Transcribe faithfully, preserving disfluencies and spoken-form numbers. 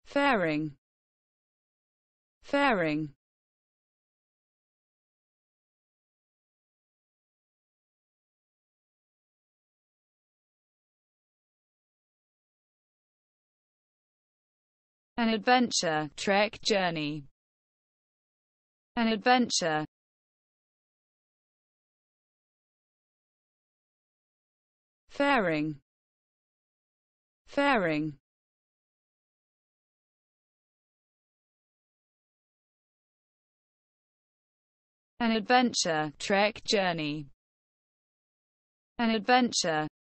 faring, faring, an adventure, trek, journey, an adventure, faring, faring, an adventure, trek, journey, an adventure,